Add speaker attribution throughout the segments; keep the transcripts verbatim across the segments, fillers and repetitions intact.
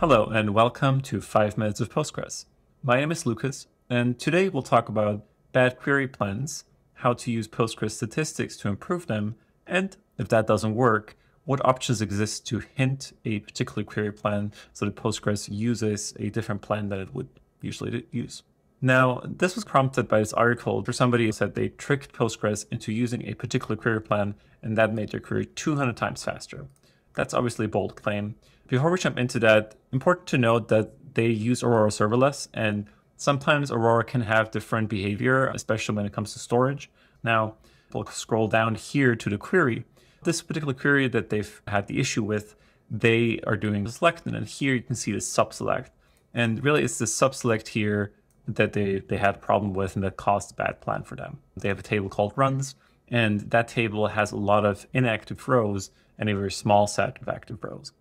Speaker 1: Hello and welcome to five minutes of Postgres. My name is Lucas, and today we'll talk about bad query plans, how to use Postgres statistics to improve them, and if that doesn't work, what options exist to hint a particular query plan so that Postgres uses a different plan than it would usually use. Now, this was prompted by this article where somebody said they tricked Postgres into using a particular query plan, and that made their query two hundred times faster. That's obviously a bold claim. Before we jump into that, important to note that they use Aurora serverless, and sometimes Aurora can have different behavior, especially when it comes to storage. Now, we'll scroll down here to the query. This particular query that they've had the issue with, they are doing the select, and then here you can see the subselect. And really it's the subselect here that they, they had a problem with and that caused a bad plan for them. They have a table called runs, and that table has a lot of inactive rows and a very small set of active rows.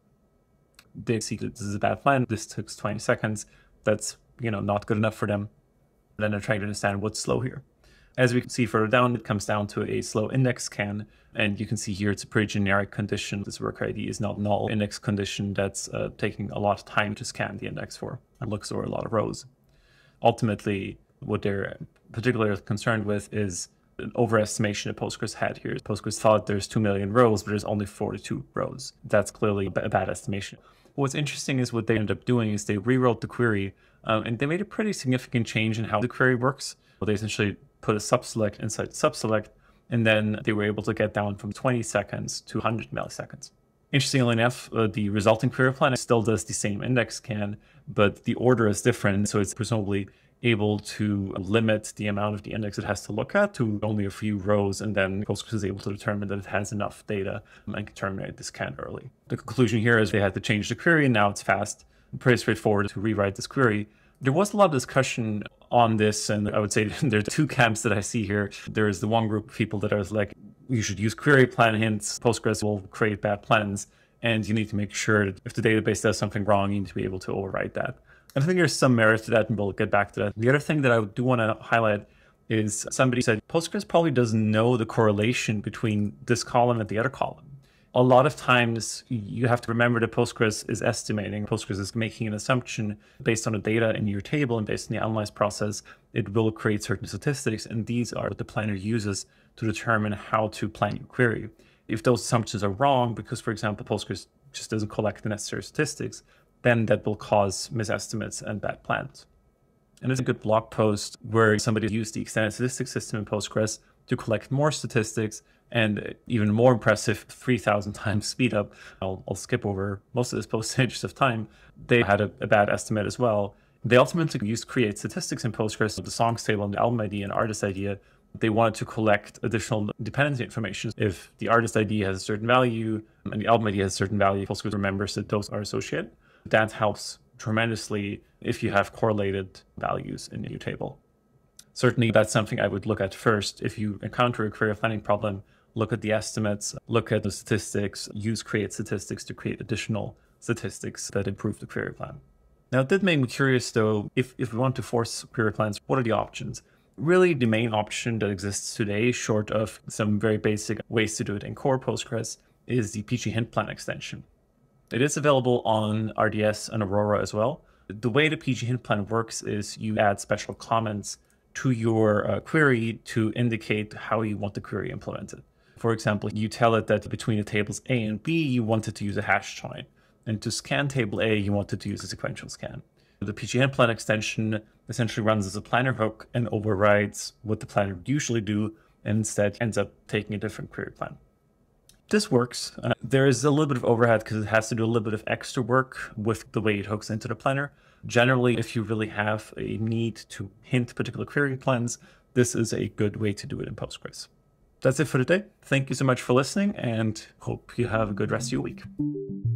Speaker 1: They see that this is a bad plan. This took twenty seconds. That's, you know, not good enough for them. Then they're trying to understand what's slow here. As we can see further down, it comes down to a slow index scan. And you can see here it's a pretty generic condition. This worker I D is not null index condition that's uh, taking a lot of time to scan the index for and looks over a lot of rows. Ultimately, what they're particularly concerned with is an overestimation that Postgres had here. Postgres thought there's two million rows, but there's only forty-two rows. That's clearly a bad estimation. What's interesting is what they ended up doing is they rewrote the query, um, and they made a pretty significant change in how the query works. Well, they essentially put a subselect inside subselect, and then they were able to get down from twenty seconds to one hundred milliseconds. Interestingly enough, uh, the resulting query plan still does the same index scan, but the order is different, so it's presumably able to limit the amount of the index it has to look at to only a few rows, and then Postgres is able to determine that it has enough data and can terminate the scan early. The conclusion here is they had to change the query, and now it's fast. Pretty straightforward to rewrite this query. There was a lot of discussion on this, and I would say there are two camps that I see here. There is the one group of people that are like, you should use query plan hints, Postgres will create bad plans, and you need to make sure that if the database does something wrong, you need to be able to overwrite that. I think there's some merit to that, and we'll get back to that. The other thing that I do want to highlight is somebody said Postgres probably doesn't know the correlation between this column and the other column. A lot of times you have to remember that Postgres is estimating. Postgres is making an assumption based on the data in your table and based on the analyze process. It will create certain statistics, and these are what the planner uses to determine how to plan your query. If those assumptions are wrong, because for example, Postgres just doesn't collect the necessary statistics, then that will cause misestimates and bad plans. And there's a good blog post where somebody used the extended statistics system in Postgres to collect more statistics, and even more impressive, three thousand times speed up. I'll, I'll skip over most of this post in interest of time. They had a, a bad estimate as well. They ultimately used create statistics in Postgres, so the songs table and the album I D and artist I D. They wanted to collect additional dependency information. If the artist I D has a certain value and the album I D has a certain value, Postgres remembers that those are associated. That helps tremendously if you have correlated values in your table. Certainly, that's something I would look at first. If you encounter a query planning problem, look at the estimates, look at the statistics, use create statistics to create additional statistics that improve the query plan. Now, it did make me curious, though, if, if we want to force query plans, what are the options? Really, the main option that exists today, short of some very basic ways to do it in core Postgres, is the pgHintPlan extension. It is available on R D S and Aurora as well. The way the pgHintPlan works is you add special comments to your uh, query to indicate how you want the query implemented. For example, you tell it that between the tables A and B, you wanted to use a hash join. And to scan table A, you wanted to use a sequential scan. The pgHintPlan extension essentially runs as a planner hook and overrides what the planner would usually do, and instead ends up taking a different query plan. This works. Uh, there is a little bit of overhead because it has to do a little bit of extra work with the way it hooks into the planner. Generally, if you really have a need to hint particular query plans, this is a good way to do it in Postgres. That's it for today. Thank you so much for listening, and hope you have a good rest of your week.